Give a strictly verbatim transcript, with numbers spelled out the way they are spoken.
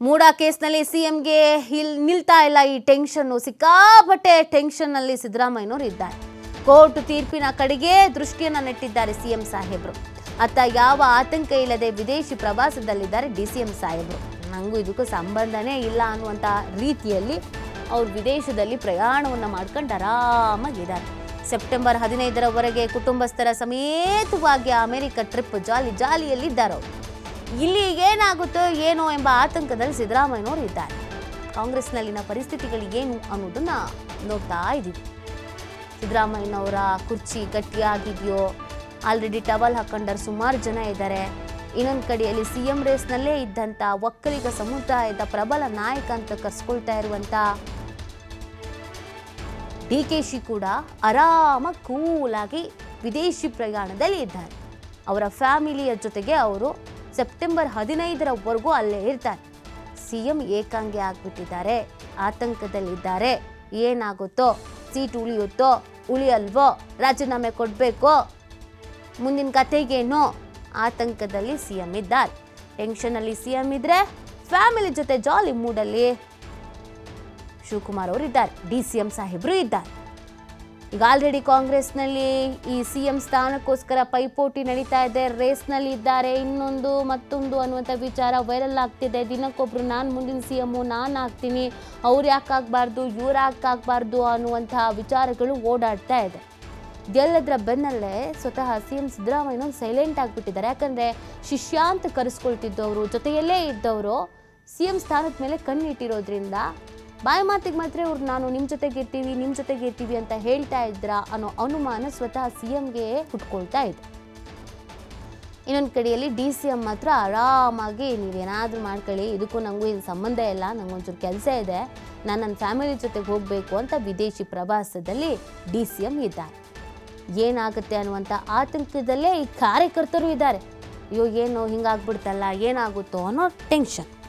ಮೂಡಾ ಕೇಸ್ನಲ್ಲಿ ಸಿಎಂಗೆ ನಿಲ್ತಾ ಇಲ್ಲ ಈ ಟೆನ್ಷನ್. ಸಿಕ್ಕಾಪಟ್ಟೆ ಟೆನ್ಷನ್ ನಲ್ಲಿ ಸಿದ್ದರಾಮಯ್ಯನವರು ಇದ್ದಾರೆ. ಕೋರ್ಟ್ ತೀರ್ಪಿನ ಕಡೆಗೆ ದೃಷ್ಟಿಯನ್ನ ನೆಟ್ಟಿದ್ದಾರೆ ಸಿಎಂ ಸಾಹೇಬ್ರು. ಅತ್ತ ಯಾವ ಆತಂಕ ಇಲ್ಲದೆ ವಿದೇಶಿ ಪ್ರವಾಸದಲ್ಲಿದ್ದಾರೆ ಡಿಸಿಎಂ ಸಾಹೇಬ್ರು. ನಂಗೂ ಇದಕ್ಕೂ ಸಂಬಂಧನೇ ಇಲ್ಲ ಅನ್ನುವಂತ ರೀತಿಯಲ್ಲಿ ಅವರು ವಿದೇಶದಲ್ಲಿ ಪ್ರಯಾಣವನ್ನ ಮಾಡ್ಕೊಂಡು ಆರಾಮಾಗಿದ್ದಾರೆ. ಸೆಪ್ಟೆಂಬರ್ ಹದಿನೈದರವರೆಗೆ ಕುಟುಂಬಸ್ಥರ ಸಮೇತವಾಗಿ ಅಮೆರಿಕ ಟ್ರಿಪ್ ಜಾಲಿ ಜಾಲಿಯಲ್ಲಿದ್ದಾರೆ ಅವರು. ಇಲ್ಲಿ ಏನಾಗುತ್ತೋ ಏನೋ ಎಂಬ ಆತಂಕದಲ್ಲಿ ಸಿದ್ದರಾಮಯ್ಯನವರು ಇದ್ದಾರೆ. ಕಾಂಗ್ರೆಸ್ನಲ್ಲಿನ ಪರಿಸ್ಥಿತಿಗಳು ಏನು ಅನ್ನೋದನ್ನ ನೋಡ್ತಾ ಇದ್ದೀವಿ. ಸಿದ್ದರಾಮಯ್ಯನವರ ಕುರ್ಚಿ ಗಟ್ಟಿಯಾಗಿದೆಯೋ, ಆಲ್ರೆಡಿ ಟವಲ್ ಹಾಕೊಂಡರು ಸುಮಾರು ಜನ ಇದ್ದಾರೆ. ಇನ್ನೊಂದು ಕಡೆಯಲ್ಲಿ ಸಿಎಂ ರೇಸ್ನಲ್ಲೇ ಇದ್ದಂಥ ಒಕ್ಕಲಿಗ ಸಮುದಾಯದ ಪ್ರಬಲ ನಾಯಕ ಅಂತ ಕರೆಸ್ಕೊಳ್ತಾ ಇರುವಂಥ ಡಿ ಕೆ ಶಿ ಕೂಡ ಆರಾಮಾಗಿ ಕೂಲಾಗಿ ವಿದೇಶಿ ಪ್ರಯಾಣದಲ್ಲಿ ಇದ್ದಾರೆ. ಅವರ ಫ್ಯಾಮಿಲಿಯ ಜೊತೆಗೆ ಅವರು ಸೆಪ್ಟೆಂಬರ್ ಹದಿನೈದರವರೆಗೂ ಅಲ್ಲೇ ಇರ್ತಾರೆ. ಸಿಎಂ ಏಕಾಂಗಿ ಆಗ್ಬಿಟ್ಟಿದ್ದಾರೆ, ಆತಂಕದಲ್ಲಿದ್ದಾರೆ. ಏನಾಗುತ್ತೋ, ಸೀಟ್ ಉಳಿಯುತ್ತೋ ಉಳಿಯಲ್ವೋ, ರಾಜೀನಾಮೆ ಕೊಡಬೇಕೋ, ಮುಂದಿನ ಕತೆಗೇನೋ ಆತಂಕದಲ್ಲಿ ಸಿಎಂ ಇದ್ದಾರೆ. ಟೆನ್ಷನಲ್ಲಿ ಸಿಎಂ ಇದ್ರೆ ಫ್ಯಾಮಿಲಿ ಜೊತೆ ಜಾಲಿ ಮೂಡಲ್ಲಿ ಶಿವಕುಮಾರ್ ಅವರು ಇದ್ದಾರೆ, ಡಿ ಸಿ ಎಂ ಸಾಹೇಬ್ರು ಇದ್ದಾರೆ. ಈಗ ಆಲ್ರೆಡಿ ಕಾಂಗ್ರೆಸ್ನಲ್ಲಿ ಈ ಸಿ ಎಂ ಸ್ಥಾನಕ್ಕೋಸ್ಕರ ಪೈಪೋಟಿ ನಡೀತಾ ಇದೆ, ರೇಸ್ನಲ್ಲಿ ಇದ್ದಾರೆ. ಇನ್ನೊಂದು ಮತ್ತೊಂದು ಅನ್ನುವಂಥ ವಿಚಾರ ವೈರಲ್ ಆಗ್ತಿದೆ. ದಿನಕ್ಕೊಬ್ರು ನಾನು ಮುಂದಿನ ಸಿ ಎಮ್ಮು ನಾನು ಆಗ್ತೀನಿ, ಅವ್ರು ಯಾಕೆ ಆಗಬಾರ್ದು ಇವ್ರು ಯಾಕೆ ಆಗಬಾರ್ದು ಅನ್ನುವಂತಹ ವಿಚಾರಗಳು ಓಡಾಡ್ತಾ ಇದೆ. ಇದೆಲ್ಲದರ ಬೆನ್ನಲ್ಲೇ ಸ್ವತಃ ಸಿ ಎಂ ಸಿದ್ದರಾಮಯ್ಯನವರು ಸೈಲೆಂಟ್ ಆಗಿಬಿಟ್ಟಿದ್ದಾರೆ. ಯಾಕಂದರೆ ಶಿಷ್ಯ ಅಂತ ಕರೆಸ್ಕೊಳ್ತಿದ್ದವರು, ಜೊತೆಯಲ್ಲೇ ಇದ್ದವರು ಸಿ ಎಂ ಸ್ಥಾನದ ಮೇಲೆ ಕಣ್ಣಿಟ್ಟಿರೋದ್ರಿಂದ ಬಾಯಿ ಮಾತಿಗೆ ಮಾತ್ರ ಇವ್ರು ನಾನು ನಿಮ್ಮ ಜೊತೆಗೆ ಇರ್ತೀವಿ ನಿಮ್ಮ ಜೊತೆಗೆ ಇರ್ತೀವಿ ಅಂತ ಹೇಳ್ತಾ ಇದ್ರ ಅನ್ನೋ ಅನುಮಾನ ಸ್ವತಃ ಸಿ ಎಂಗೆ ಹುಟ್ಕೊಳ್ತಾ ಇದೆ. ಇನ್ನೊಂದು ಕಡೆಯಲ್ಲಿ ಡಿ ಸಿ ಎಂ ಮಾತ್ರ ಆರಾಮಾಗಿ ನೀವೇನಾದರೂ ಮಾಡ್ಕೊಳ್ಳಿ, ಇದಕ್ಕೂ ನನಗೂ ಏನು ಸಂಬಂಧ ಇಲ್ಲ, ನನಗೊಂಚೂರು ಕೆಲಸ ಇದೆ, ನಾನು ನನ್ನ ಫ್ಯಾಮಿಲಿ ಜೊತೆಗೆ ಹೋಗಬೇಕು ಅಂತ ವಿದೇಶಿ ಪ್ರವಾಸದಲ್ಲಿ ಡಿ ಸಿ ಎಂ ಇದ್ದಾರೆ. ಏನಾಗುತ್ತೆ ಅನ್ನುವಂಥ ಆತಂಕದಲ್ಲೇ ಈ ಕಾರ್ಯಕರ್ತರು ಇದ್ದಾರೆ. ಅಯ್ಯೋ ಏನೋ ಹಿಂಗಾಗ್ಬಿಡ್ತಲ್ಲ, ಏನಾಗುತ್ತೋ ಅನ್ನೋ ಟೆನ್ಷನ್.